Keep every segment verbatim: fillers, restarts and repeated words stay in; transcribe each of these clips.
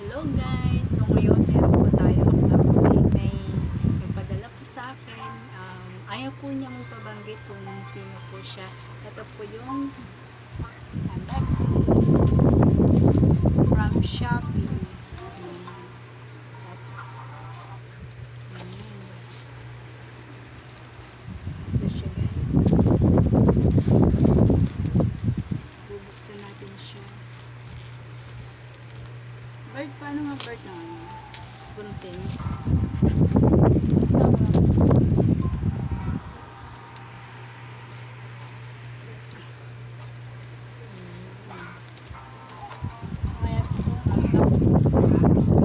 Hello guys! So ngayon meron po tayo unboxing. May nagpadala po sa akin. Um, ayaw po niya magpabanggit kung sino po siya. Ito po yung unboxing from Shopee. Ayan. At, ayan. Ito siya guys. Bubuksan natin siya. Bird, paano nga bird na ano? Bunting. Kaya ito, ang tapos masarap.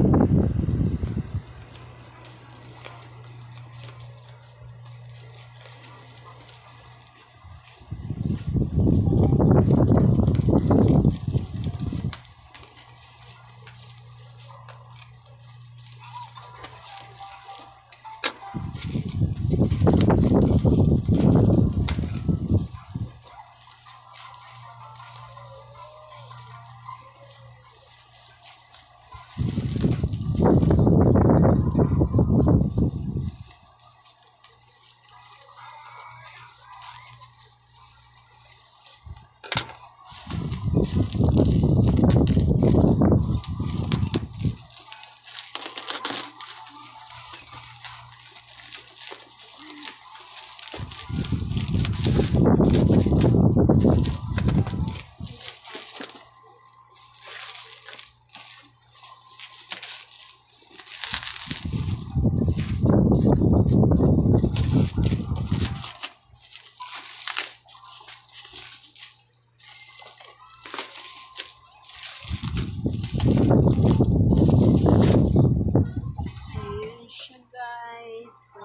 Ayun siya guys. So,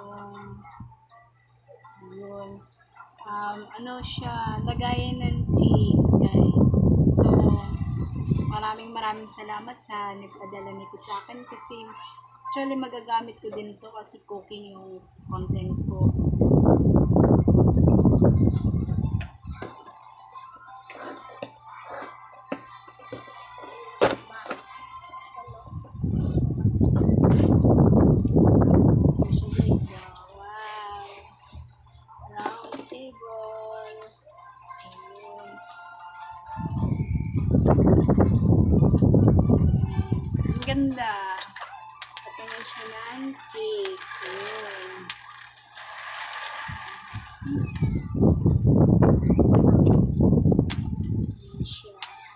yun. Um, ano siya, lagayan ng cake guys. So, maraming maraming salamat sa nagpadala nito sa akin kasi actually magagamit ko din to kasi cooking yung content ko. Ang ganda. Patingin siya ng cake. Ayan. Ayan siya.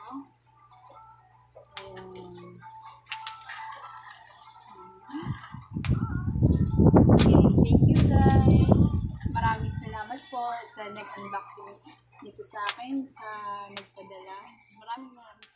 Ayan. Okay, thank you guys. Maraming salamat po sa nag-unboxing nito sa akin, sa nagpadala. Maraming maraming salamat.